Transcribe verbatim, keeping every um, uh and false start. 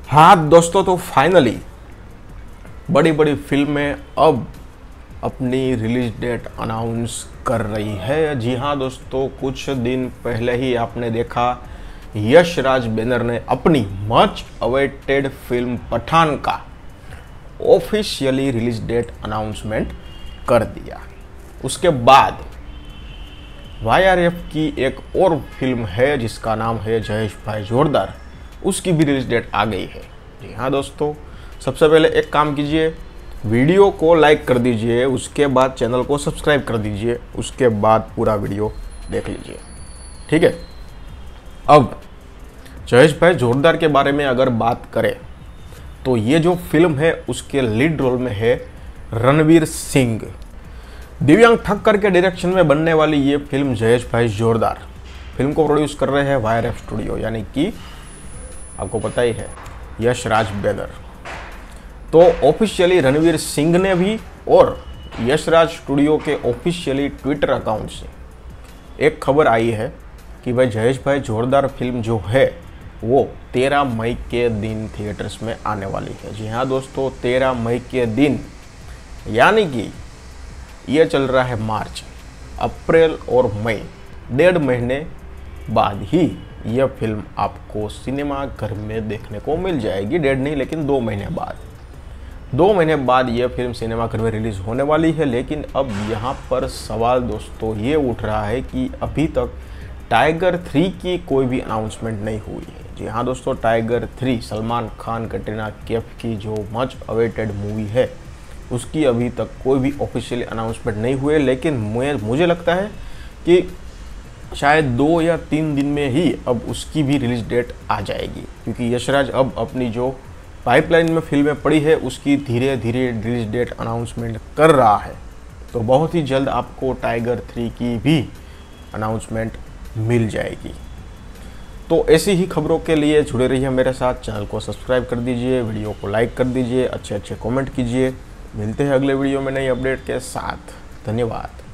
हाँ दोस्तों, तो फाइनली बड़ी बड़ी फिल्में अब अपनी रिलीज डेट अनाउंस कर रही है। जी हाँ दोस्तों, कुछ दिन पहले ही आपने देखा यश राज बैनर ने अपनी मच अवेटेड फिल्म पठान का ऑफिशियली रिलीज डेट अनाउंसमेंट कर दिया। उसके बाद वाई आर एफ की एक और फिल्म है जिसका नाम है जयेश भाई जोरदार, उसकी भी रिलीज डेट आ गई है। जी हाँ दोस्तों, सबसे पहले एक काम कीजिए, वीडियो को लाइक कर दीजिए, उसके बाद चैनल को सब्सक्राइब कर दीजिए, उसके बाद पूरा वीडियो देख लीजिए, ठीक है। अब जयेश भाई जोरदार के बारे में अगर बात करें तो ये जो फिल्म है उसके लीड रोल में है रणवीर सिंह। दिव्यांग ठक्कर के डायरेक्शन में बनने वाली ये फिल्म जयेश भाई जोरदार फिल्म को प्रोड्यूस कर रहे हैं वाई आर एफ स्टूडियो, यानी कि आपको पता ही है यश राज बैनर। तो ऑफिशियली रणवीर सिंह ने भी और यश राज स्टूडियो के ऑफिशियली ट्विटर अकाउंट से एक खबर आई है कि भाई जयेश भाई जोरदार फिल्म जो है वो तेरह मई के दिन थिएटर्स में आने वाली है। जी हाँ दोस्तों, तेरह मई के दिन, यानी कि ये चल रहा है मार्च, अप्रैल और मई, डेढ़ महीने बाद ही यह फिल्म आपको सिनेमा घर में देखने को मिल जाएगी। डेढ़ नहीं लेकिन दो महीने बाद दो महीने बाद यह फिल्म सिनेमा घर में रिलीज़ होने वाली है। लेकिन अब यहाँ पर सवाल दोस्तों ये उठ रहा है कि अभी तक टाइगर थ्री की कोई भी अनाउंसमेंट नहीं हुई है। जी हाँ दोस्तों, टाइगर थ्री सलमान खान कटरीना कैफ की जो मच अवेटेड मूवी है उसकी अभी तक कोई भी ऑफिशियल अनाउंसमेंट नहीं हुए। लेकिन मुझे लगता है कि शायद दो या तीन दिन में ही अब उसकी भी रिलीज डेट आ जाएगी, क्योंकि यशराज अब अपनी जो पाइपलाइन में फिल्में पड़ी है उसकी धीरे धीरे रिलीज डेट अनाउंसमेंट कर रहा है। तो बहुत ही जल्द आपको टाइगर थ्री की भी अनाउंसमेंट मिल जाएगी। तो ऐसी ही खबरों के लिए जुड़े रहिए मेरे साथ, चैनल को सब्सक्राइब कर दीजिए, वीडियो को लाइक कर दीजिए, अच्छे अच्छे कमेंट कीजिए। मिलते हैं अगले वीडियो में नई अपडेट के साथ। धन्यवाद।